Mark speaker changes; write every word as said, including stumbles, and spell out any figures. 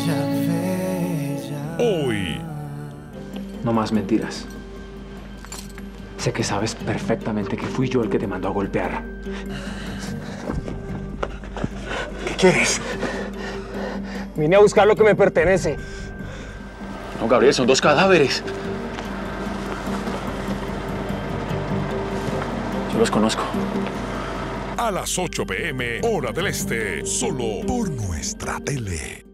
Speaker 1: Hoy.
Speaker 2: No más mentiras. Sé que sabes perfectamente que fui yo el que te mandó a golpear.
Speaker 3: ¿Qué quieres? Vine a buscar lo que me pertenece.
Speaker 4: No, Gabriel, son dos cadáveres. Yo los conozco.
Speaker 1: A las ocho p m hora del este, solo por nuestra tele.